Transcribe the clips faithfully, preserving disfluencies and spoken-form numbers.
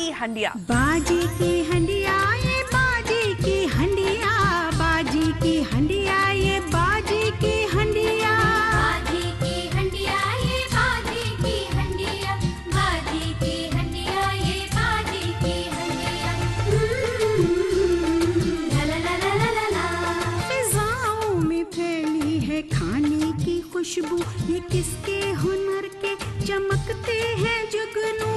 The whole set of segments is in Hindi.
की हंडिया। बाजी की हंडिया ये बाजी की हंडिया, बाजी की हंडिया ये बाजी की हंडिया, बाजी की हंडिया ये बाजी की हंडिया, बाजी की हंडिया ये बाजी की हंडिया। ला ला ला ला ला ला। फिजाओं में फैली है खाने की खुशबू, ये किसके हुनर के चमकते हैं जुगनू।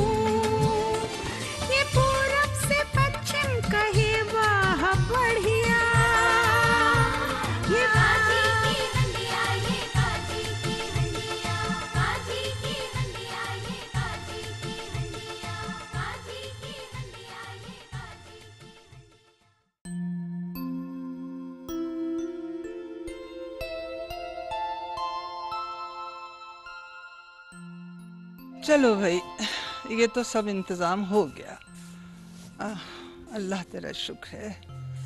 ये पूरब से पश्चिम कहे वाह बढ़िया, ये बाजी की हंडिया ये बाजी की हंडिया, बाजी की हंडिया ये बाजी की हंडिया, बाजी की हंडिया ये बाजी की। चलो भाई, ये तो सब इंतजाम हो गया। आ, अल्लाह तेरा शुक्र है।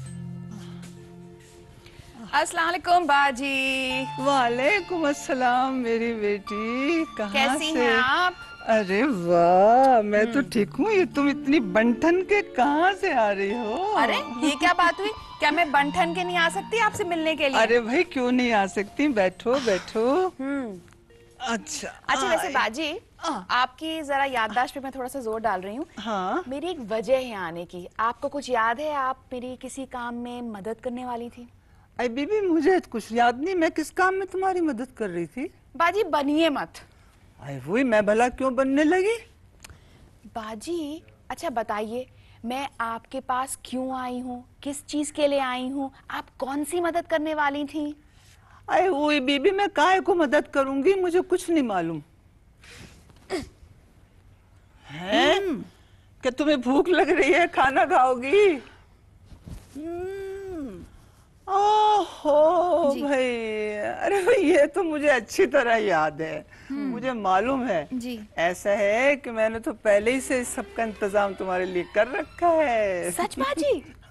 अस्सलाम वालेकुम बाजी। वालेकुम अस्सलाम मेरी बेटी, कहाँ कैसी से? हैं आप? अरे वाह, मैं तो ठीक हूँ। ये तुम इतनी बनठन के कहाँ से आ रही हो? अरे ये क्या बात हुई? क्या मैं बनठन के नहीं आ सकती आपसे मिलने के लिए? अरे भाई क्यों नहीं आ सकती, बैठो बैठो। हम्म। अच्छा अच्छा वैसे आए। बाजी, हाँ। आपकी जरा याददाश्त पे मैं थोड़ा सा जोर डाल रही हूँ। हाँ मेरी एक वजह है आने की। आपको कुछ याद है? आप मेरी किसी काम में मदद करने वाली थी। अरे बीबी, मुझे कुछ याद नहीं, मैं किस काम में तुम्हारी मदद कर रही थी? बाजी बनिए मत। अरे वही, मैं भला क्यों बनने लगी? बाजी अच्छा बताइए, मैं आपके पास क्यों आई हूँ, किस चीज के लिए आई हूँ, आप कौन सी मदद करने वाली थी? अरे वही बीबी, मैं काहे को मदद करूंगी, मुझे कुछ नहीं मालूम है। क्या तुम्हें भूख लग रही है, खाना खाओगी? ओहो भाई, अरे भाई ये तो मुझे अच्छी तरह याद है, मुझे मालूम है जी। ऐसा है कि मैंने तो पहले ही से इस सब का इंतजाम तुम्हारे लिए कर रखा है। सच बाजी?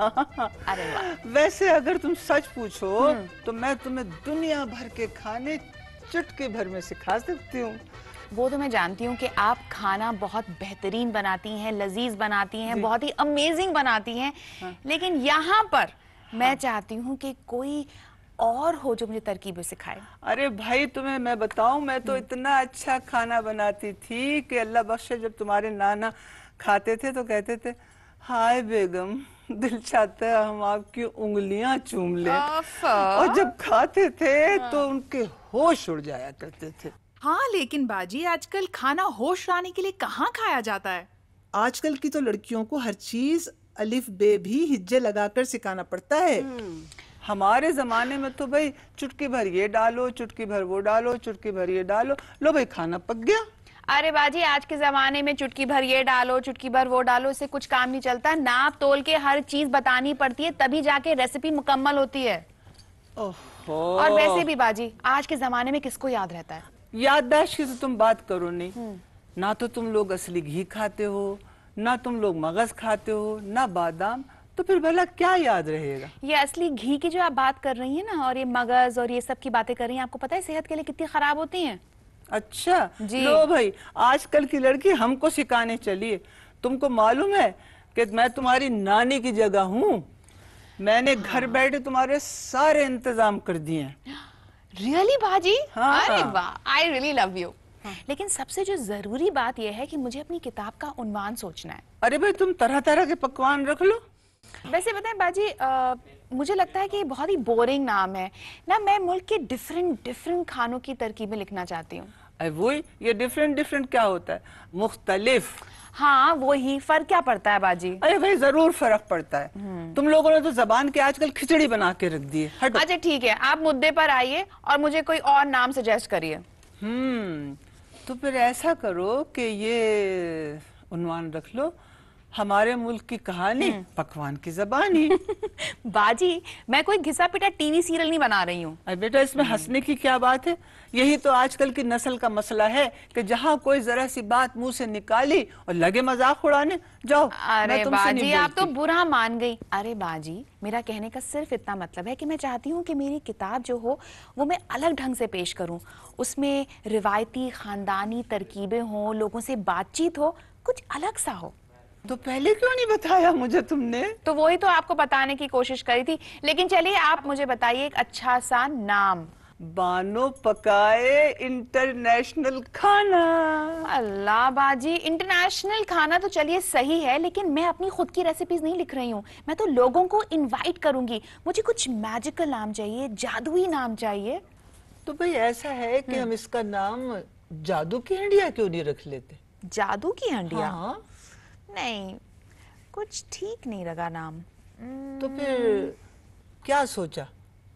अरे वाह। वैसे अगर तुम सच पूछो तो मैं तुम्हें दुनिया भर के खाने चुटकी भर में सिखा सकती हूँ। वो तो मैं जानती हूँ कि आप खाना बहुत बेहतरीन बनाती हैं, लजीज बनाती हैं, बहुत ही अमेजिंग बनाती हैं। हाँ। लेकिन यहाँ पर मैं हाँ। चाहती हूँ कि कोई और हो जो मुझे तरकीबें सिखाए। अरे भाई तुम्हें मैं बताऊं, मैं तो इतना अच्छा खाना बनाती थी कि अल्लाह बख्शे, जब तुम्हारे नाना खाते थे तो कहते थे, हाय बेगम, दिल चाहता है हम आपकी उंगलियां चूम लें। और जब खाते थे हाँ। तो उनके होश उड़ जाया करते थे। हाँ लेकिन बाजी, आजकल खाना होश लाने के लिए कहाँ खाया जाता है? आजकल की तो लड़कियों को हर चीज अलिफ बे भी हिज्जे लगाकर सिखाना पड़ता है। हमारे जमाने में तो भाई चुटकी भर ये डालो, चुटकी भर वो डालो, चुटकी भर ये डालो, लो भाई खाना पक गया। अरे बाजी, आज के जमाने में चुटकी भर ये डालो, चुटकी भर वो डालो, इससे कुछ काम नहीं चलता। नाप तोल के हर चीज बतानी पड़ती है, तभी जाके रेसिपी मुकम्मल होती है। ओहो। और वैसे भी बाजी, आज के जमाने में किसको याद रहता है? याददाश्त की तो तुम बात करो नहीं, ना तो तुम लोग असली घी खाते हो, ना तुम लोग मगज खाते हो, ना बादाम, तो फिर भला क्या याद रहेगा? ये असली घी की जो आप बात कर रही हैं ना, और ये मगज और ये सब की बातें कर रही हैं, आपको पता है सेहत के लिए कितनी खराब होती हैं? अच्छा जी। लो भाई, आजकल की लड़की हमको सिखाने चलिए। तुमको मालूम है कि मैं तुम्हारी नानी की जगह हूँ, मैंने हाँ। घर बैठे तुम्हारे सारे इंतजाम कर दिए हैं। रियली बाजी? हाँ। अरे वाह, आई रियली लव यू। लेकिन सबसे जो जरूरी बात यह है कि मुझे अपनी किताब का उन्वान सोचना है। अरे भाई तुम तरह तरह के पकवान रख लो। वैसे बताएं बाजी, आ, मुझे लगता है कि बहुत ही बोरिंग नाम है ना। मैं मुल्क के डिफरेंट डिफरेंट खानों की तरकीबें लिखना चाहती हूँ। अरे वही, ये डिफरेंट डिफरेंट क्या होता है? मुख्तलिफ। हाँ वही, फर्क क्या पड़ता है बाजी? अरे भाई जरूर फर्क पड़ता है। तुम लोगों ने तो जबान के आजकल खिचड़ी बना के रख दी है। अच्छा ठीक है, आप मुद्दे पर आइए और मुझे कोई और नाम सजेस्ट करिए। हम्म तो फिर ऐसा करो कि ये उन्वान रख लो, हमारे मुल्क की कहानी, पकवान की ज़बानी। बाजी, मैं कोई घिसा पिटा टीवी सीरियल नहीं बना रही हूँ। अरे बेटा, इसमें हंसने की क्या बात है? यही तो आजकल की नस्ल का मसला है कि जहाँ कोई जरा सी बात मुंह से निकाली और लगे मजाक उड़ाने। जाओ। अरे बाजी, आप तो बुरा मान गई। अरे बाजी, मेरा कहने का सिर्फ इतना मतलब है कि मैं चाहती हूँ कि मेरी किताब जो हो वो मैं अलग ढंग से पेश करूँ। उसमें रिवायती खानदानी तरकीबें हों, लोगों से बातचीत हो, कुछ अलग सा हो। तो पहले क्यों नहीं बताया मुझे तुमने? तो वही तो आपको बताने की कोशिश करी थी, लेकिन चलिए आप मुझे बताइए एक अच्छा सा नाम। बानो पकाए इंटरनेशनल खाना। अल्लाह बाजी, इंटरनेशनल खाना तो चलिए सही है, लेकिन मैं अपनी खुद की रेसिपीज नहीं लिख रही हूँ, मैं तो लोगों को इनवाइट करूंगी। मुझे कुछ मैजिकल नाम चाहिए, जादुई नाम चाहिए। तो भाई ऐसा है कि हम इसका नाम जादू की हंडिया क्यों नहीं रख लेते? जादू की हंडिया? हाँ। नहीं, कुछ ठीक नहीं लगा नाम। तो फिर क्या सोचा?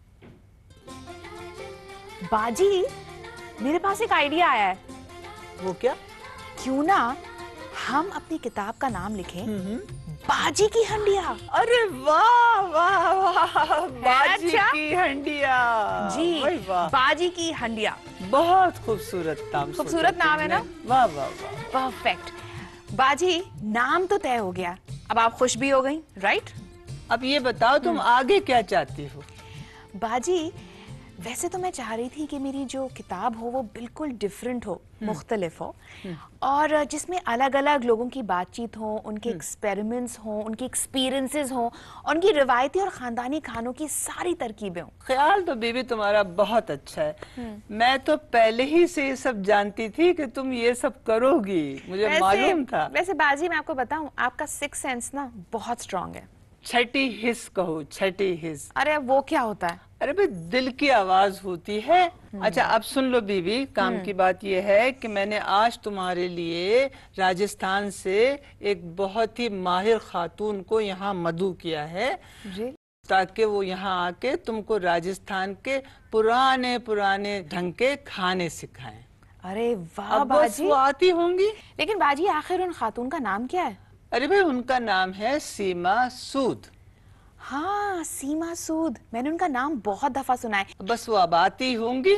बाजी, मेरे पास एक आइडिया आया है। वो क्या? क्यों ना हम अपनी किताब का नाम लिखें बाजी की हंडिया। अरे वाह वाह वाह, बाजी अच्छा? की हंडिया। जी, वाह, वाह। बाजी की हंडिया। बहुत खूबसूरत नाम। खूबसूरत सोचा नाम है ना? तुमने। वाह वाह वाह। परफेक्ट। बाजी, नाम तो तय हो गया, अब आप खुश भी हो गई, राइट? अब ये बताओ तुम आगे क्या चाहती हो? बाजी, वैसे तो मैं चाह रही थी कि मेरी जो किताब हो वो बिल्कुल डिफरेंट हो, मुख्तलिफ हो, और जिसमें अलग अलग लोगों की बातचीत हो, उनके एक्सपेरिमेंट्स हो, उनके एक्सपीरियंसेस हो, और उनकी रिवायती और खानदानी खानों की सारी तरकीबें हों। ख्याल तो बीबी तुम्हारा बहुत अच्छा है। मैं तो पहले ही से ये सब जानती थी कि तुम ये सब करोगी, मुझे मालूम था। वैसे बाजी, मैं आपको बताऊं, आपका सिक्स सेंस ना बहुत स्ट्रांग है। छठी हिस्स कहो, छठी हिस्स। अरे वो क्या होता है? अरे भाई, दिल की आवाज होती है। अच्छा अब सुन लो बीबी, काम की बात यह है कि मैंने आज तुम्हारे लिए राजस्थान से एक बहुत ही माहिर खातून को यहाँ मदऊ किया है, जी? ताकि वो यहाँ आके तुमको राजस्थान के पुराने पुराने ढंग के खाने सिखाएं। अरे वाह अब बस बाजी। वो आती होंगी। लेकिन बाजी, आखिर उन खातून का नाम क्या है? अरे भाई, उनका नाम है सीमा सूद। हाँ, सीमा सूद, मैंने उनका नाम बहुत दफा सुना है। बस वो अब आती होंगी।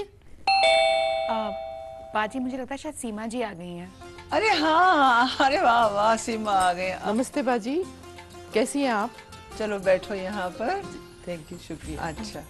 आ, बाजी, मुझे लगता है शायद सीमा जी आ गई हैं। अरे हाँ, अरे वाह वाह, सीमा आ गए। अब नमस्ते बाजी, कैसी हैं आप? चलो बैठो यहाँ पर। थैंक यू, शुक्रिया। अच्छा,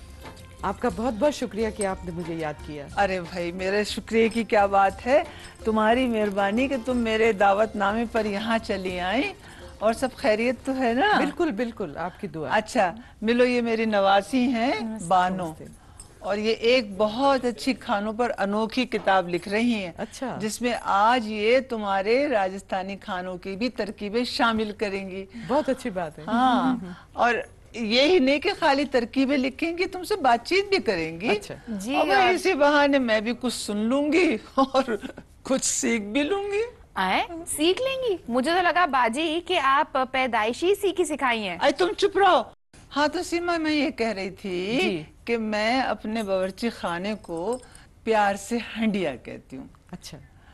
आपका बहुत बहुत शुक्रिया कि आपने मुझे याद किया। अरे भाई, मेरे शुक्रिया की क्या बात है, तुम्हारी मेहरबानी कि तुम मेरे दावतनामे पर यहाँ चली आई। और सब खैरियत तो है ना? बिल्कुल बिल्कुल, आपकी दुआ। अच्छा, मिलो, ये मेरी नवासी हैं बानो, और ये एक बहुत अच्छी खानों पर अनोखी किताब लिख रही हैं। अच्छा। जिसमें आज ये तुम्हारे राजस्थानी खानों की भी तरकीबें शामिल करेंगी। बहुत अच्छी बात है। हाँ, और ये ही नहीं कि खाली तरकीबें लिखेंगी, तुमसे बातचीत भी करेंगी। अच्छा। जी, और और- इसी बहाने मैं भी कुछ सुन लूंगी और कुछ सीख भी लूंगी। आए, सीख लेंगी? मुझे तो लगा बाजी कि आप पैदाइशी सीखी सिखाई हैं। अरे तुम चुप रहो। हाँ तो सीमा, मैं ये कह रही थी जी। कि मैं अपने बावर्ची खाने को प्यार से हंडिया कहती हूँ। अच्छा।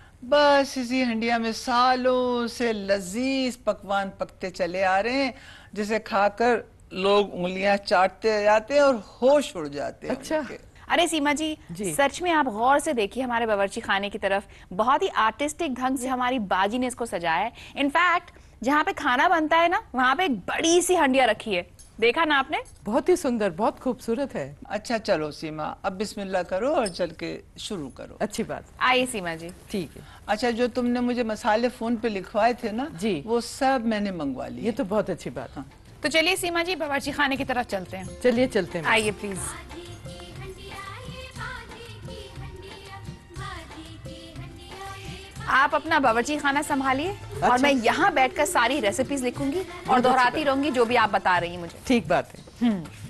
बस इसी हंडिया में सालों से लजीज पकवान पकते चले आ रहे हैं, जिसे खाकर लोग उंगलियां चाटते जाते हैं और होश उड़ जाते हैं अच्छा। उनके। अरे सीमा जी, जी। सच में आप गौर से देखिए हमारे बावर्ची खाने की तरफ, बहुत ही आर्टिस्टिक ढंग से हमारी बाजी ने इसको सजाया है। इनफैक्ट जहाँ पे खाना बनता है ना, वहाँ पे एक बड़ी सी हंडिया रखी है, देखा ना आपने? बहुत ही सुंदर, बहुत खूबसूरत है। अच्छा चलो सीमा, अब बिस्मिल्लाह करो और चल के शुरू करो। अच्छी बात। आइए सीमा जी। ठीक है। अच्छा, जो तुमने मुझे मसाले फोन पे लिखवाए थे ना, जी। वो सब मैंने मंगवा लिए। ये तो बहुत अच्छी बात है। तो चलिए सीमा जी, बावर्ची खाने की तरफ चलते हैं। चलिए चलते हैं। आइए प्लीज। बाजी की हंडिया ये बाजी की हंडिया बाजी की हंडिया ये आप अपना बावर्ची खाना संभालिए और अच्छा। मैं यहाँ बैठकर सारी रेसिपीज लिखूंगी और दोहराती रहूंगी जो भी आप बता रही हैं मुझे। ठीक बात है।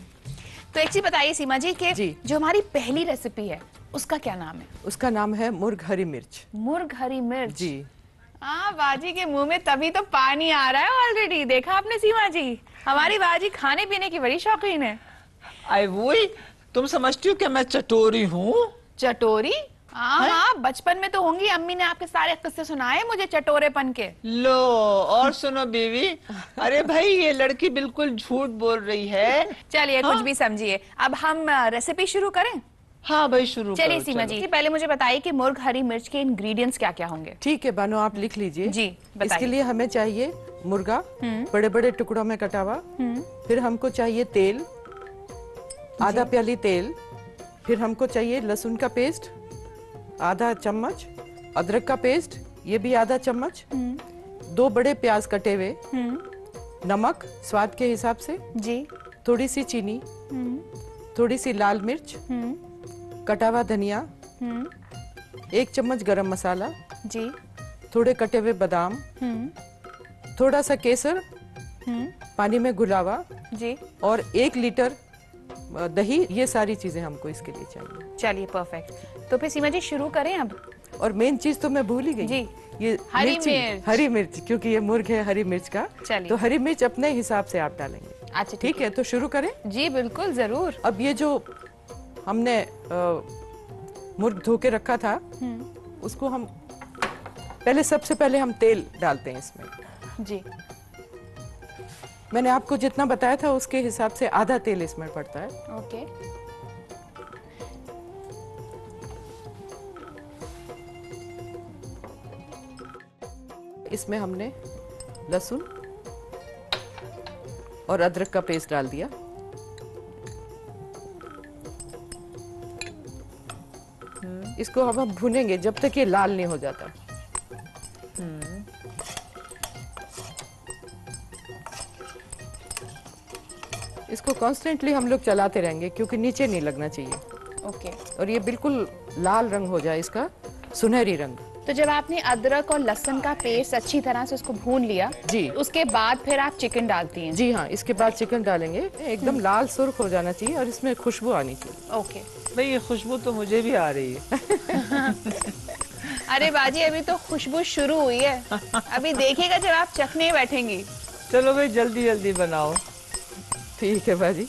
तो एक चीज बताइए सीमा जी कि जी। जो हमारी पहली रेसिपी है उसका क्या नाम है? उसका नाम है मुर्ग हरी मिर्च। मुर्ग हरी मिर्च। जी। हाँ, बाजी के मुंह में तभी तो पानी आ रहा है ऑलरेडी। देखा आपने सीमा जी, हमारी बाजी खाने पीने की बड़ी शौकीन है। आई वही, तुम समझती हो कि मैं चटोरी हूँ? चटोरी? हाँ हाँ, बचपन में तो होंगी, अम्मी ने आपके सारे किस्से सुनाए मुझे चटोरेपन के। लो, और सुनो बीवी, अरे भाई ये लड़की बिल्कुल झूठ बोल रही है। चलिए कुछ भी समझिए, अब हम रेसिपी शुरू करें। हाँ भाई, शुरू चलिए करो, सीमा चलो। जी, पहले मुझे बताइए कि मुर्ग हरी मिर्च के इंग्रेडिएंट्स क्या क्या होंगे? ठीक है बानो, आप लिख लीजिए। जी, बताइए। इसके लिए हमें चाहिए मुर्गा, बड़े बड़े टुकड़ों में कटा हुआ। फिर हमको चाहिए तेल, आधा प्याली तेल। फिर हमको चाहिए लहसुन का पेस्ट आधा चम्मच, अदरक का पेस्ट ये भी आधा चम्मच, दो बड़े प्याज कटे हुए, नमक स्वाद के हिसाब से, जी। थोड़ी सी चीनी, थोड़ी सी लाल मिर्च, कटा हुआ धनिया, एक चम्मच गरम मसाला, जी। थोड़े कटे हुए बादाम, थोड़ा सा केसर पानी में घुला हुआ, जी। और एक लीटर दही। ये सारी चीजें हमको इसके लिए चाहिए। चलिए परफेक्ट। तो फिर सीमा जी शुरू करें अब। और मेन चीज तो मैं भूल ही गई। जी। ये हरी मिर्ची, मिर्च। हरी मिर्च, क्योंकि ये मुर्ग है हरी मिर्च का। चलिए। तो हरी मिर्च अपने हिसाब से आप डालेंगे। अच्छा ठीक है, तो शुरू करें। जी बिल्कुल जरूर। अब ये जो हमने आ, मुर्ग धो के रखा था, उसको हम पहले सबसे पहले हम तेल डालते हैं इसमें। जी। मैंने आपको जितना बताया था उसके हिसाब से आधा तेल इसमें पड़ता है। ओके। इसमें हमने लहसुन और अदरक का पेस्ट डाल दिया। इसको अब हम भूनेंगे जब तक ये लाल नहीं हो जाता। इसको कॉन्स्टेंटली हम लोग चलाते रहेंगे क्योंकि नीचे नहीं लगना चाहिए। ओके। और ये बिल्कुल लाल रंग हो जाए, इसका सुनहरी रंग। तो जब आपने अदरक और लहसुन का पेस्ट अच्छी तरह से उसको भून लिया, जी, उसके बाद फिर आप चिकन डालती हैं। जी हाँ, इसके बाद चिकन डालेंगे। एकदम लाल सुर्ख हो जाना चाहिए और इसमें खुशबू आनी चाहिए। ओके। भाई ये खुशबू तो मुझे भी आ रही है। अरे बाजी अभी तो खुशबू शुरू हुई है, अभी देखिएगा जब आप चखने बैठेंगी। चलो भाई जल्दी जल्दी बनाओ। ठीक है बाजी।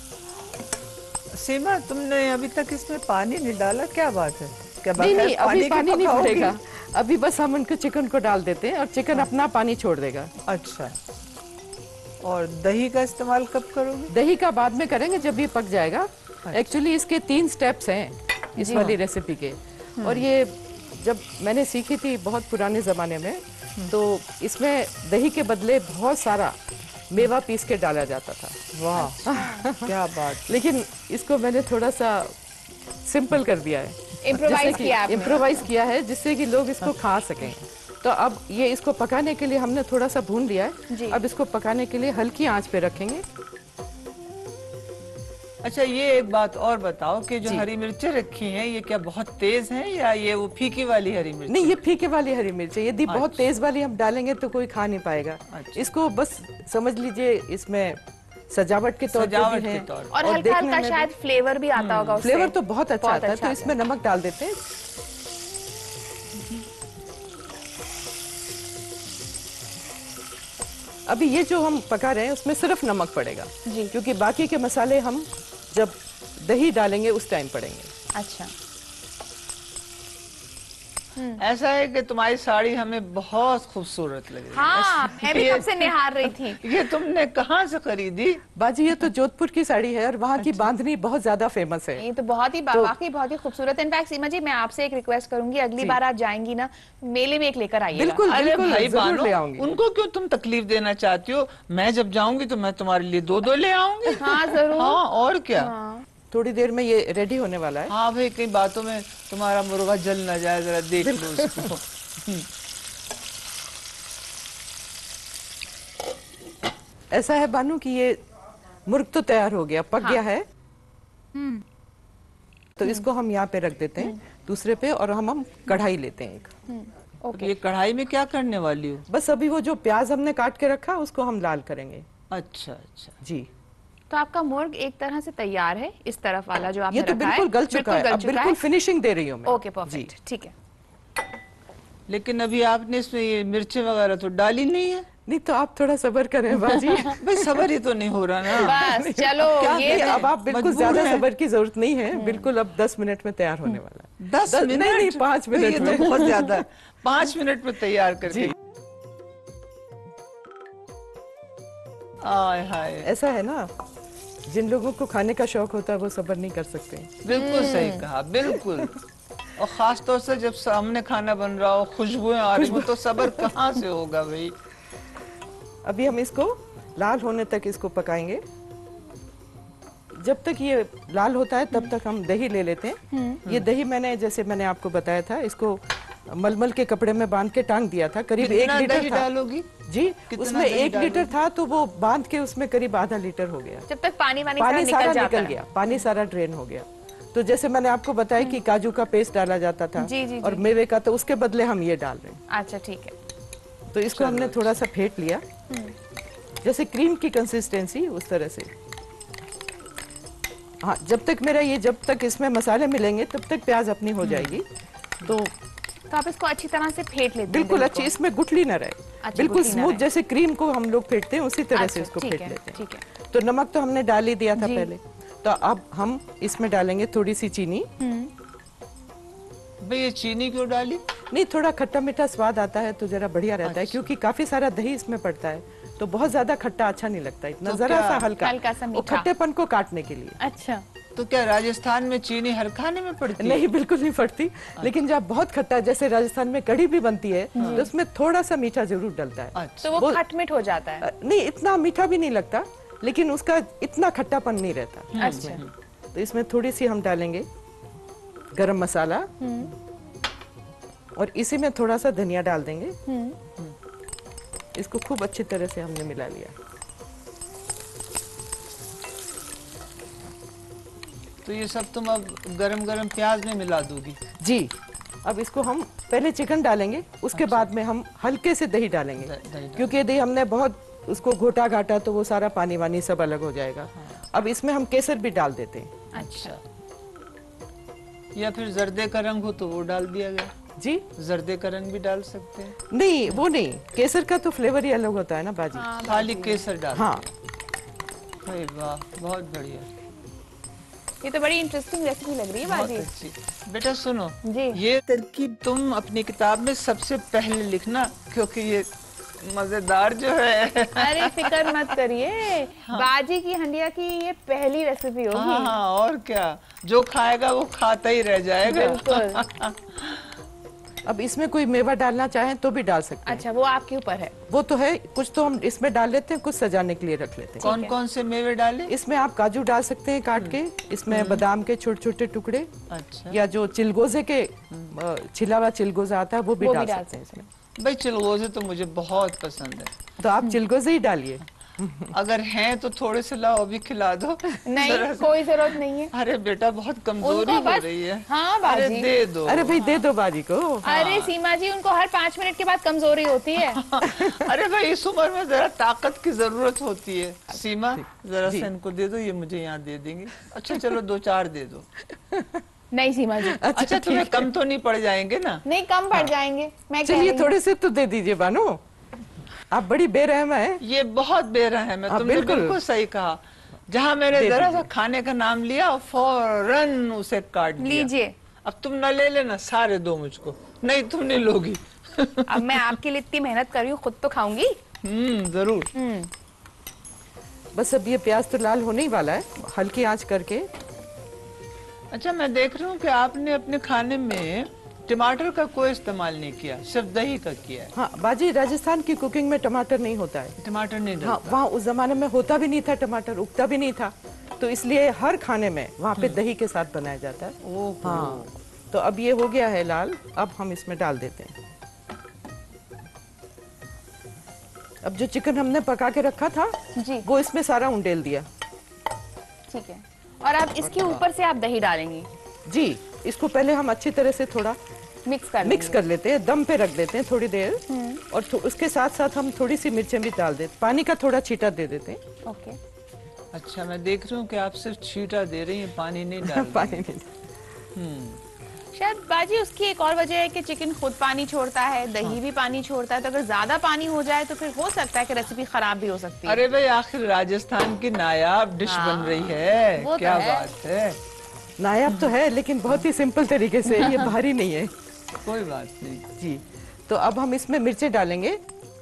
सीमा, तुमने अभी तक इसमें पानी नहीं डाला, क्या बात है? क्या नहीं बगैर नहीं, अभी के पानी नहीं पकाओगी? पड़ेगा। अभी बस हम उनको चिकन को डाल देते हैं और चिकन अपना पानी छोड़ देगा। अच्छा। और दही का इस्तेमाल कब करोगे? दही का बाद में करेंगे जब ये पक जाएगा। एक्चुअली इसके तीन स्टेप्स हैं इस वाली रेसिपी के। और ये जब मैंने सीखी थी बहुत पुराने जमाने में, तो इसमें दही के बदले बहुत सारा मेवा पीस के डाला जाता था। वाह क्या बात। लेकिन इसको मैंने थोड़ा सा सिंपल कर दिया है, इम्प्रोवाइज किया आपने। इम्प्रोवाइज किया है जिससे कि लोग इसको खा सकें। तो अब ये इसको पकाने के लिए हमने थोड़ा सा भून लिया है। अब इसको पकाने के लिए हल्की आंच पे रखेंगे। अच्छा, ये एक बात और बताओ कि जो हरी मिर्चें रखी हैं ये क्या बहुत तेज हैं या ये वो फीकी वाली हरी मिर्च? नहीं, ये फीके वाली हरी मिर्च है। यदि बहुत तेज वाली हम डालेंगे तो कोई खा नहीं पाएगा। इसको बस समझ लीजिए इसमें सजावट के तौर पर भी है और हल्का हल्का शायद फ्लेवर भी आता होगा उससे। फ्लेवर तो बहुत अच्छा आता है। तो इसमें नमक डाल देते हैं। अभी ये जो हम पका रहे हैं उसमें सिर्फ नमक पड़ेगा, क्योंकि बाकी के मसाले हम जब दही डालेंगे उस टाइम पड़ेंगे। अच्छा। ऐसा है कि तुम्हारी साड़ी हमें बहुत खूबसूरत लगी। हाँ, मैं भी कब से निहार रही थी। ये तुमने कहाँ से खरीदी? बाजी ये तो जोधपुर की साड़ी है और वहाँ की बांधनी बहुत ज्यादा फेमस है। ये तो बहुत ही तो, वाकई बहुत ही खूबसूरत। इनफैक्ट सीमा जी, मैं आपसे एक रिक्वेस्ट करूंगी, अगली बार आप जाएंगी ना, मेले में एक लेकर आइएगा। बिल्कुल बिल्कुल, भाई जरूर ले आऊंगी। उनको क्यों तुम तकलीफ देना चाहती हो? मैं जब जाऊंगी तो मैं तुम्हारे लिए दो दो ले आऊंगी। हाँ जरूर। हाँ, और क्या। हाँ। थोड़ी देर में ये रेडी होने वाला है। हाँ भाई, कई बातों में तुम्हारा मुर्गा जल ना जाए, जरा देख लो उसको। ऐसा है बानू कि ये मुर्ग तो तैयार हो गया, पक गया है। तो इसको हम यहाँ पे रख देते हैं दूसरे पे, और हम हम कढ़ाई लेते हैं एक। ओके। ये कढ़ाई में क्या करने वाली हो? बस अभी वो जो प्याज हमने काट के रखा उसको हम लाल करेंगे। अच्छा अच्छा जी। तो आपका मुर्ग एक तरह से तैयार है, इस तरफ वाला जो आपने ये तो रखा है, बिल्कुल गल चुका है। अब बिल्कुल फिनिशिंग दे रही हूँ मैं। ओके परफेक्ट, ठीक है। लेकिन अभी आपने इसमें ये मिर्चें वगैरह तो डाली नहीं है। नहीं तो आप थोड़ा सबर करें बाजी। भाई सबर ही तो नहीं हो रहा ना। बस चलो, ये अब आप बिल्कुल मजबूर ज्यादा हैं। सबर की जरूरत नहीं है। बिल्कुल अब दस मिनट में तैयार होने वाला है। दस दस- मिनट? नहीं नहीं, पाँच मिनट ये में। तो बहुत ज्यादा है। पाँच मिनट में तैयार करके। आय हाय, ऐसा है ना, जिन लोगों को खाने का शौक होता है वो सबर नहीं कर सकते। बिल्कुल सही कहा, बिल्कुल। और खास तौर से जब सामने खाना बन रहा हो, खुशबुएं आ रही हो, तो सबर कहाँ से होगा भाई। अभी हम इसको लाल होने तक इसको पकाएंगे। जब तक ये लाल होता है तब तक हम दही ले लेते हैं। ये दही मैंने, जैसे मैंने आपको बताया था, इसको मलमल के कपड़े में बांध के टांग दिया था, करीब एक कितना लीटर दही था। डालोगी? जी, कितना उसमें दही एक लीटर डालोगी? था तो वो बांध के उसमें करीब आधा लीटर हो गया। जब तक पानी वानी पानी सारा सारा निकल जाता निकल है। गया, पानी सारा ड्रेन हो गया। तो जैसे मैंने आपको बताया कि काजू का पेस्ट डाला जाता था जी, जी, और जी। मेवे का, तो उसके बदले हम ये डाल रहे हैं। अच्छा ठीक है। तो इसको हमने थोड़ा सा फेंट लिया, जैसे क्रीम की कंसिस्टेंसी उस तरह से। हाँ, जब तक मेरा ये जब तक इसमें मसाले मिलेंगे तब तक प्याज अपनी हो जाएगी। तो तो आप इसको अच्छी तरह से फेंट लेते हैं बिल्कुल दही अच्छी, को। इसमें गुठली न रहे, अच्छा, बिल्कुल गुठली न स्मूथ, रहे। जैसे क्रीम को हम लोग फेंटते हैं उसी तरह अच्छा, से इसको ठीक फेंट है, लेते हैं। ठीक है। तो नमक तो हमने डाल ही दिया था जी। पहले, तो अब हम इसमें डालेंगे थोड़ी सी चीनी। भाई ये चीनी क्यों डाली? नहीं, थोड़ा खट्टा मीठा स्वाद आता है तो जरा बढ़िया रहता है, क्योंकि काफी सारा दही इसमें पड़ता है, तो बहुत ज्यादा खट्टा अच्छा नहीं लगता, इतना तो जरा क्या? सा हल्का हल्का सा वो मीठा। खट्टेपन को काटने के लिए। अच्छा तो क्या राजस्थान में चीनी हर खाने में पड़ती है? नहीं, बिल्कुल नहीं पड़ती, लेकिन जब बहुत खट्टा, जैसे राजस्थान में कढ़ी भी बनती है तो उसमें थोड़ा सा मीठा जरूर डलता है। अच्छा। तो वो वो- खटमिठ हो जाता है। अ, नहीं, इतना मीठा भी नहीं लगता, लेकिन उसका इतना खट्टापन नहीं रहता इसमें। तो इसमें थोड़ी सी हम डालेंगे गरम मसाला, और इसी में थोड़ा सा धनिया डाल देंगे। इसको खूब अच्छी तरह से हमने मिला लिया। तो ये सब तुम अब गरम गरम प्याज में मिला दोगी? जी, अब इसको हम पहले चिकन डालेंगे, उसके बाद में हम हल्के से दही डालेंगे, द- दही डाल- क्योंकि यदि हमने बहुत उसको घोटा घाटा तो वो सारा पानी वानी सब अलग हो जाएगा। अब इसमें हम केसर भी डाल देते हैं। अच्छा। या फिर जर्दे का रंग हो तो वो डाल दिया गया? जी, जर्दे का रंग भी डाल सकते हैं? नहीं वो नहीं, केसर का तो फ्लेवर ही अलग होता है ना बाजी। खाली केसर डाल? हाँ, अरे वाह, बहुत बढ़िया, ये तो बड़ी इंटरेस्टिंग रेसिपी लग रही है बहुत बाजी। अच्छी। बेटा सुनो, जी। ये तरकीब तुम अपनी किताब में सबसे पहले लिखना, क्योंकि ये मजेदार जो है। अरे फिक्र मत करिए, बाजी की हंडिया की ये पहली रेसिपी होगी। हाँ हाँ, और क्या, जो खाएगा वो खाता ही रह जाएगा। बिल्कुल। अब इसमें कोई मेवा डालना चाहें तो भी डाल सकते हैं। अच्छा, वो आपके ऊपर है। वो तो है, कुछ तो हम इसमें डाल लेते हैं, कुछ सजाने के लिए रख लेते हैं। कौन कौन से मेवे डाले? इसमें आप काजू डाल सकते हैं काट के, इसमें बादाम के छोटे छोटे टुकड़े, अच्छा। या जो चिलगोजे के अ, छिला हुआ चिलगोजा आता है वो भी वो भी डाल डाल सकते हैं इसमें। भाई चिलगोजे तो मुझे बहुत पसंद है। तो आप चिलगोजे ही डालिए। अगर हैं तो थोड़े से लाओ, अभी खिला दो। नहीं, जरा सा- कोई जरूरत नहीं है। अरे बेटा बहुत कमजोरी उनको हो बस- रही है। हाँ, अरे बाजी। दे दो। अरे भाई दे दो बाजी को। अरे सीमा जी, उनको हर पाँच मिनट के बाद कमजोरी होती है। अरे भाई इस उम्र में जरा ताकत की जरूरत होती है। सीमा जरा सा इनको दे दो, ये मुझे यहाँ दे देंगे। अच्छा चलो दो चार दे दो। नहीं सीमा जी, अच्छा तुम्हें कम तो नहीं पड़ जाएंगे ना? नहीं कम पड़ जाएंगे, मैं कह रही चलिए हूँ। थोड़े से तो दे दीजिए बानो, आप बड़ी बेरहम है। ये बहुत बेरहम है, हाँ, तुमने बिल्कुल। बिल्कुल सही कहा। जहाँ मैंने दे जरा सा दीजिए। खाने का नाम लिया और फौरन उसे काट दिया। लीजिए। अब तुम न ले लेना, सारे दो मुझको। नहीं तुम नहीं लोगी। अब मैं आपके लिए इतनी मेहनत कर रही हूँ, खुद तो खाऊंगी। हम्म जरूर। हम्म, बस अब ये प्याज तो लाल होने ही वाला है, हल्की आंच करके। अच्छा मैं देख रही हूँ कि आपने अपने खाने में टमाटर का कोई इस्तेमाल नहीं किया, सिर्फ दही का किया है। हाँ बाजी, राजस्थान की कुकिंग में टमाटर नहीं होता है। टमाटर नहीं हाँ, डलता। वहाँ उस जमाने में होता भी नहीं था, टमाटर उगता भी नहीं था, तो इसलिए हर खाने में वहाँ पे दही के साथ बनाया जाता है। ओहो। हाँ, तो अब ये हो गया है लाल, अब हम इसमें डाल देते हैं। अब जो चिकन हमने पका के रखा था जी वो इसमें सारा उंडेल दिया। ठीक है। और अब इसके ऊपर से आप दही डालेंगी, जी, इसको पहले हम अच्छी तरह से थोड़ा मिक्स कर मिक्स कर लेते हैं, दम पे रख देते हैं थोड़ी देर, और थो, उसके साथ साथ हम थोड़ी सी मिर्चें भी डाल देते, पानी का थोड़ा छींटा दे देते हैं। ओके। अच्छा मैं देख रही हूँ कि आप सिर्फ छींटा दे रही हैं, पानी नहीं डाल रही। पानी नहीं। हम्म। शायद बाजी उसकी एक और वजह है कि चिकन खुद पानी छोड़ता है, दही भी पानी छोड़ता है, तो अगर ज्यादा पानी हो जाए तो फिर हो सकता है कि रेसिपी खराब भी हो सकती है। अरे भाई आखिर राजस्थान की नायाब डिश हाँ, बन रही है, वो तो क्या है। बात है। नायाब तो है, लेकिन बहुत ही सिंपल तरीके से, ये भारी नहीं है। कोई बात नहीं। जी, तो अब हम इसमें मिर्चें डालेंगे,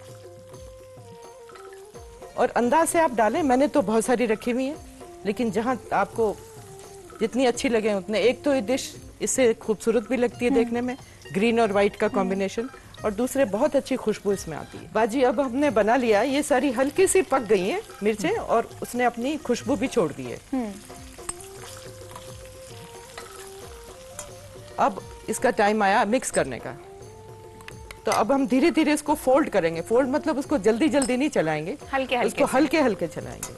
और अंदाज से आप डालें, मैंने तो बहुत सारी रखी हुई है, लेकिन जहाँ आपको जितनी अच्छी लगे उतने। एक तो ये डिश इससे खूबसूरत भी लगती है देखने में, ग्रीन और वाइट का कॉम्बिनेशन, और दूसरे बहुत अच्छी खुशबू इसमें आती है। बाजी अब हमने बना लिया, ये सारी हल्की सी पक गई हैं मिर्चें, और उसने अपनी खुशबू भी छोड़ दी है। अब इसका टाइम आया मिक्स करने का। तो अब हम धीरे धीरे इसको फोल्ड करेंगे। फोल्ड मतलब उसको जल्दी जल्दी नहीं चलाएंगे, हल्के हल्के उसको से। हल्के हल्के चलाएंगे।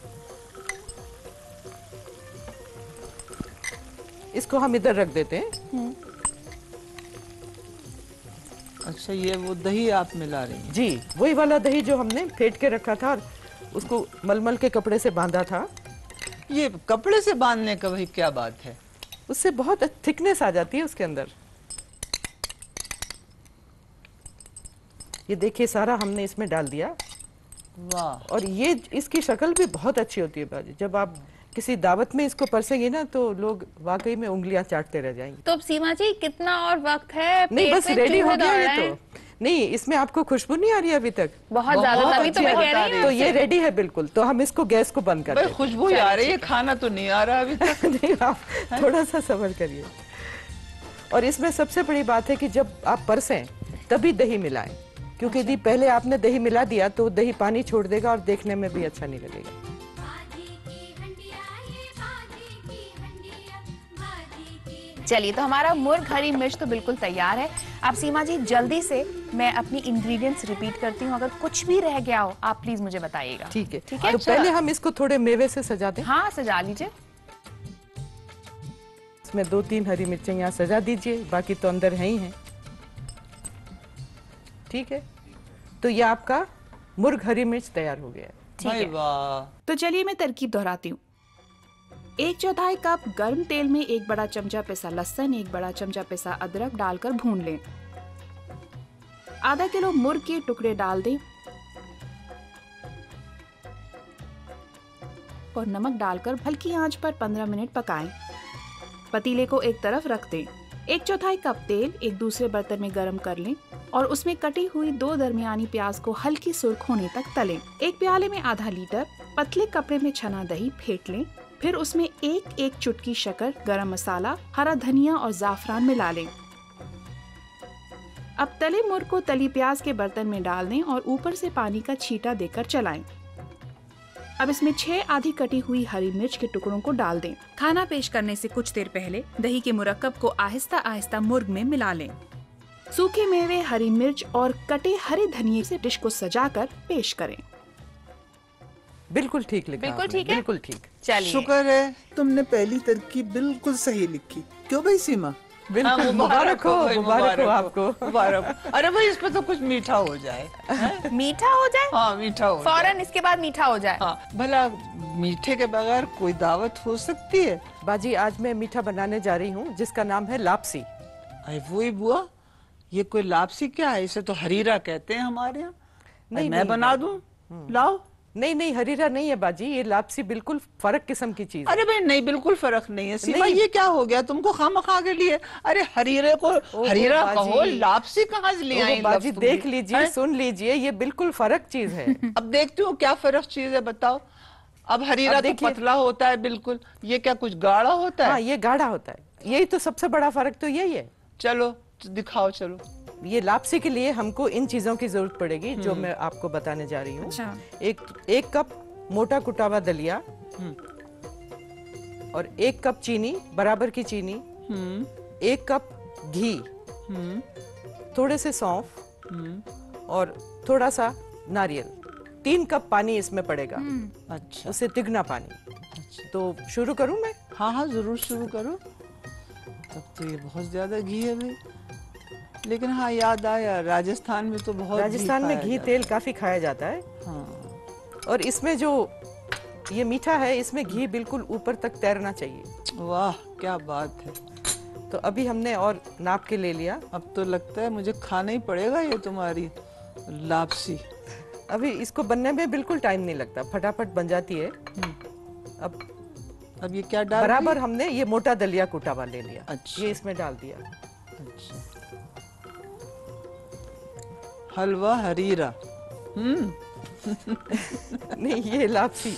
इसको हम इधर रख देते हैं। अच्छा, ये वो दही आप मिला रही हैं? जी, वही वाला दही जो हमने फेंट के रखा था और उसको मलमल के कपड़े से बांधा था। ये कपड़े से बांधने का भाई क्या बात है? उससे बहुत थिकनेस आ जाती है उसके अंदर। ये देखिए सारा हमने इसमें डाल दिया। वाह। और ये इसकी शक्ल भी बहुत अच्छी होती है बाजी। जब आप किसी दावत में इसको परसेंगे ना तो लोग वाकई में उंगलियां चाटते रह जाएंगे। तो अब सीमा जी कितना और वक्त है? नहीं, पेट बस में रेडी हो चूहे गया दौड़ ये रहे हैं। तो। नहीं, इसमें आपको खुशबू नहीं आ रही है अभी तक? बहुत ज्यादा, बहुत तभी तो अच्छी मैं कह बता रही रही हूँ। तो ये रेडी है बिल्कुल। तो हम इसको गैस को बंद कर भाई देते खुशबू ही आ रही है, खाना तो नहीं आ रहा अभी तक। हैं। नहीं, आप थोड़ा सा सब्र करिए। और इसमें सबसे बड़ी बात है कि जब आप परसें तभी दही मिलाएं, क्योंकि यदि पहले आपने दही मिला दिया तो दही पानी छोड़ देगा और देखने में भी अच्छा नहीं लगेगा। बाजी की हंडिया ये बाजी की हंडिया बाजी की हंडिया। चलिए, तो हमारा मुर्ग हरी मिर्च तो बिल्कुल तैयार है। आप सीमा जी जल्दी से, मैं अपनी इंग्रेडिएंट्स रिपीट करती हूँ, अगर कुछ भी रह गया हो आप प्लीज मुझे बताइएगा। ठीक है, ठीक है? तो पहले हम इसको थोड़े मेवे से सजा दें। हाँ, सजा लीजिए। इसमें दो तीन हरी मिर्चें यहाँ सजा दीजिए, बाकी तो अंदर है ही हैं। ठीक है, तो ये आपका मुर्ग हरी मिर्च तैयार हो गया है। ठीक भाई है। वाह। तो चलिए मैं तरकीब दोहराती हूँ। एक चौथाई कप गर्म तेल में एक बड़ा चमचा पिसा लहसुन, एक बड़ा चमचा पिसा अदरक डालकर भून लें। आधा किलो मुर्ग के टुकड़े डाल दें और नमक डालकर हल्की आंच पर पंद्रह मिनट पकाएं। पतीले को एक तरफ रख दें। एक चौथाई कप तेल एक दूसरे बर्तन में गर्म कर लें और उसमें कटी हुई दो दरमियानी प्याज को हल्की सुर्ख होने तक तलें। एक प्याले में आधा लीटर पतले कपड़े में छना दही फेंट लें। फिर उसमें एक एक चुटकी शक्कर, गरम मसाला, हरा धनिया और जाफरान मिला लें। अब तले मुर्ग को तली प्याज के बर्तन में डाल दें और ऊपर से पानी का छींटा देकर चलाएं। अब इसमें छह आधी कटी हुई हरी मिर्च के टुकड़ों को डाल दें। खाना पेश करने से कुछ देर पहले दही के मुरक्कब को आहिस्ता आहिस्ता मुर्ग में मिला लें। सूखे मेवे, हरी मिर्च और कटे हरे धनिये से डिश को सजाकर पेश करें। बिल्कुल ठीक लिखा बिल्कुल आपने, ठीक है? बिल्कुल ठीक। चलिए, शुक्र है तुमने पहली तरकीब बिल्कुल सही लिखी। क्यों भाई सीमा? बिल्कुल हाँ, मुबारक हो, भाई, मुबारक हो आपको। मुबारक। अरे भाई इस पे तो कुछ मीठा हो जाए। हैं? मीठा हो जाए। हाँ, मीठा हो जाए। फौरन इसके बाद मीठा हो जाए। हाँ, भला मीठे के बगैर कोई दावत हो सकती है? बाजी, आज मैं मीठा बनाने जा रही हूँ जिसका नाम है लापसी। अरे वो ही बुआ, ये कोई लापसी क्या है? इसे तो हरीरा कहते हैं हमारे यहाँ। नहीं, मैं नहीं, बना दूं? लाओ। नहीं नहीं, हरीरा नहीं है बाजी, ये लापसी बिल्कुल फर्क किस्म की चीज है। अरे भाई नहीं, बिल्कुल फर्क नहीं है। सीमा नहीं। ये क्या हो गया तुमको खामखा के लिए? अरे हरीरे को हरीरा बाजी। कहो, लापसी कहाँ से ले ओहो, आई? बाजी लफ्ज़ तुम देख भी? लीजिए, हैं? सुन लीजिए, ये बिल्कुल फर्क चीज है। अब देखती हूँ क्या फर्क चीज है, बताओ। अब हरीरा अब तो देखिए। पतला होता है बिल्कुल, ये क्या कुछ गाढ़ा होता हाँ, है? ये गाढ़ा होता है। यही तो सबसे बड़ा फर्क तो यही है। चलो दिखाओ, चलो। ये लापसी के लिए हमको इन चीजों की जरूरत पड़ेगी जो मैं आपको बताने जा रही हूँ। अच्छा। एक एक कप मोटा कुटा हुआ दलिया और एक कप चीनी, बराबर की चीनी, एक कप घी, थोड़े से सौंफ और थोड़ा सा नारियल। तीन कप पानी इसमें पड़ेगा। अच्छा, उससे तिगना पानी। तो शुरू करूं मैं? हाँ हाँ जरूर शुरू करो। तब तो ये बहुत ज्यादा घी है भाई। लेकिन हाँ, याद आया, राजस्थान में तो बहुत राजस्थान में खाया घी जाता तेल काफी खाया जाता है। है। हाँ। और इसमें जो ये मीठा है, इसमें घी बिल्कुल ऊपर तक तैरना चाहिए। वाह क्या बात है। तो अभी हमने और नाप के ले लिया। अब तो लगता है मुझे खाना ही पड़ेगा ये तुम्हारी लापसी। अभी इसको बनने में बिल्कुल टाइम नहीं लगता, फटाफट बन जाती है। अब अब ये क्या डाल बराबर रही? हमने ये मोटा दलिया कुटा हुआ ले लिया। अच्छा। ये इसमें डाल दिया। अच्छा, हलवा हरीरा। हम्म। नहीं, ये लापसी।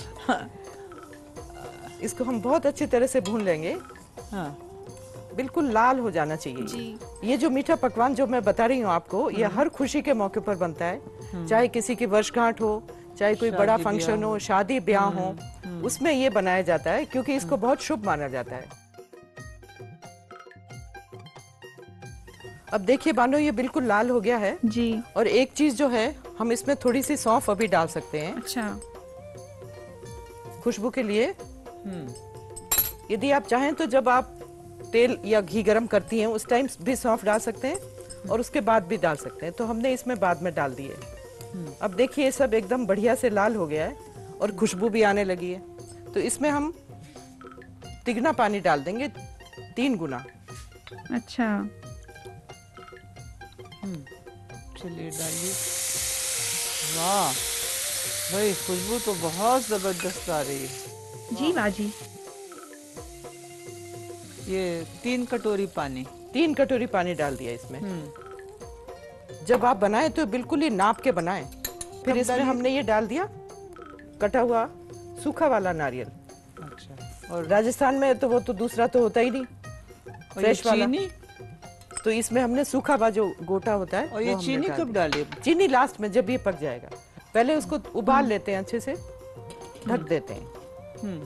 इसको हम बहुत अच्छी तरह से भून लेंगे। हाँ। बिल्कुल लाल हो जाना चाहिए। जी। ये जो मीठा पकवान जो मैं बता रही हूँ आपको, ये हर खुशी के मौके पर बनता है। चाहे किसी की वर्षगांठ हो, चाहे कोई बड़ा शादी फंक्शन ब्याह हो, शादी ब्याह हो, उसमें ये बनाया जाता है क्योंकि इसको बहुत शुभ माना जाता है। अब देखिए बानो ये बिल्कुल लाल हो गया है जी। और एक चीज जो है हम इसमें थोड़ी सी सौंफ अभी डाल सकते हैं अच्छा। खुशबू के लिए। यदि आप चाहें तो जब आप तेल या घी गरम करती हैं उस टाइम भी सौंफ डाल सकते हैं और उसके बाद भी डाल सकते हैं, तो हमने इसमें बाद में डाल दिए। अब देखिए ये सब एकदम बढ़िया से लाल हो गया है और खुशबू भी आने लगी है, तो इसमें हम तिगना पानी डाल देंगे, तीन गुना। अच्छा। चलिए डालिए। वाह भाई, खुशबू तो बहुत जबरदस्त आ रही है। जी बाजी। ये तीन कटोरी पानी। तीन कटोरी पानी डाल दिया इसमें। जब आप बनाएं तो बिल्कुल ही नाप के बनाएं। फिर इसमें हमने ये डाल दिया कटा हुआ सूखा वाला नारियल। अच्छा। और राजस्थान में तो वो तो दूसरा तो होता ही नहीं, फ्रेश वाला। चीनी? तो इसमें हमने सूखा हुआ जो गोटा होता है। और ये वो हमने चीनी डाल कब दिया। डालिए? चीनी लास्ट में जब ये पक जाएगा। पहले उसको उबाल लेते हैं अच्छे से, ढक देते हैं।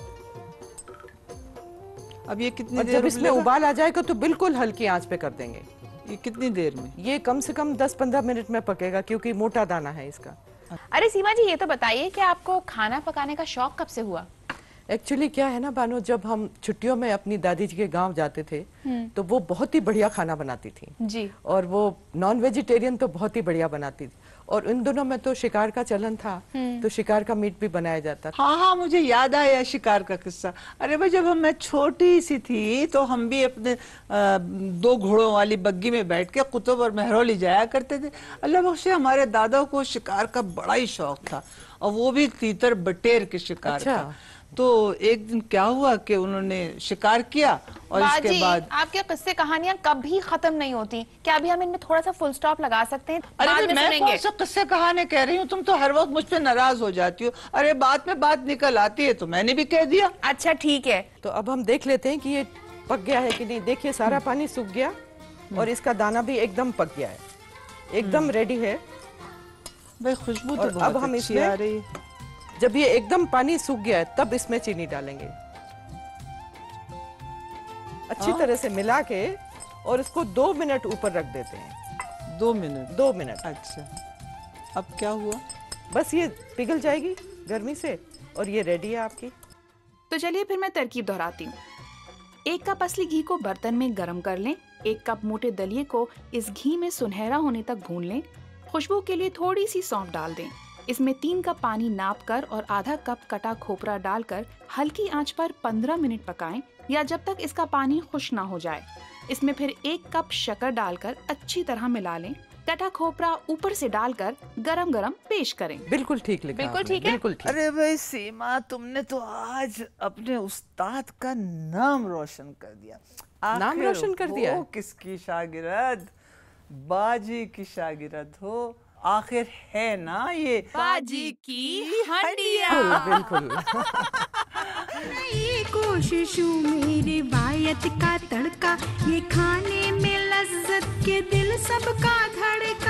अब ये कितनी और देर जब इसमें उबलेगा? उबाल आ जाएगा तो बिल्कुल हल्की आंच पे कर देंगे। ये कितनी देर में? ये कम से कम दस पंद्रह मिनट में पकेगा क्योंकि मोटा दाना है इसका। अरे सीमा जी, ये तो बताइए कि आपको खाना पकाने का शौक कब से हुआ? एक्चुअली क्या है ना बानो, जब हम छुट्टियों में अपनी दादी जी के गांव जाते थे तो वो बहुत ही बढ़िया खाना बनाती थी जी। और वो नॉन वेजिटेरियन तो बहुत ही बढ़िया बनाती थी। और इन दिनों में तो शिकार का चलन था, तो शिकार का मीट भी बनाया जाता था। हाँ हाँ, मुझे याद आया शिकार का किस्सा। अरे भाई, जब हम मैं छोटी सी थी तो हम भी अपने आ, दो घोड़ों वाली बग्गी में बैठ के कुतुब और महरौली जाया करते थे। अल्लाह बख्शे, हमारे दादा को शिकार का बड़ा ही शौक था और वो भी तीतर बटेर के शिकार अच्छा। का। तो एक दिन क्या हुआ कि उन्होंने शिकार किया और इसके बाजी, बाद आपके किस्से कहानियां कभी खत्म नहीं होती। क्या अभी हम इनमें थोड़ा सा फुल स्टॉप लगा सकते हैं? अरे बाद भाई, में मैं सुनेंगे। कौन सा किस्से कहानी कह रही हूँ? तुम तो हर वक्त मुझ पे नाराज हो जाती हो। अरे बात में बात निकल आती है तो मैंने भी कह दिया। अच्छा ठीक है। तो अब हम देख लेते हैं कि ये पक गया है कि नहीं। देखिए सारा पानी सूख गया और इसका दाना भी एकदम पक गया है, एकदम रेडी है। भाई खुशबू तो और बहुत अब हम अच्छी इसमें आ रही है। जब ये एकदम पानी सूख गया है तब इसमें चीनी डालेंगे, अच्छी तरह से मिला के, और इसको दो मिनट ऊपर रख देते हैं। दो मिनट? दो मिनट। अच्छा, अब क्या हुआ? बस ये पिघल जाएगी गर्मी से और ये रेडी है आपकी। तो चलिए फिर मैं तरकीब दोहराती हूँ। एक कप असली घी को बर्तन में गरम कर लें। एक कप मोटे दलिये को इस घी में सुनहरा होने तक भून लें। खुशबू के लिए थोड़ी सी सौंफ डाल दें। इसमें तीन कप पानी नाप कर और आधा कप कटा खोपरा डालकर हल्की आंच पर पंद्रह मिनट पकाएं या जब तक इसका पानी खुश्क ना हो जाए। इसमें फिर एक कप शक्कर डालकर अच्छी तरह मिला लें। कटा खोपरा ऊपर से डालकर गरम गरम पेश करें। बिल्कुल ठीक लिखा बिल्कुल आपने, ठीक है। बिल्कुल ठीक। अरे भाई सीमा, तुमने तो आज अपने उस्ताद का नाम रोशन कर दिया। नाम आखिर रोशन कर दिया हो है? किसकी शागिर्द? बाजी की शागिर्द हो। आखिर है ना ये बाजी की हंडिया। बिल्कुल बिल्कुल। नई कोशिशों में रिवायत का तड़का, ये खाने में लज्जत के दिल सबका धड़का।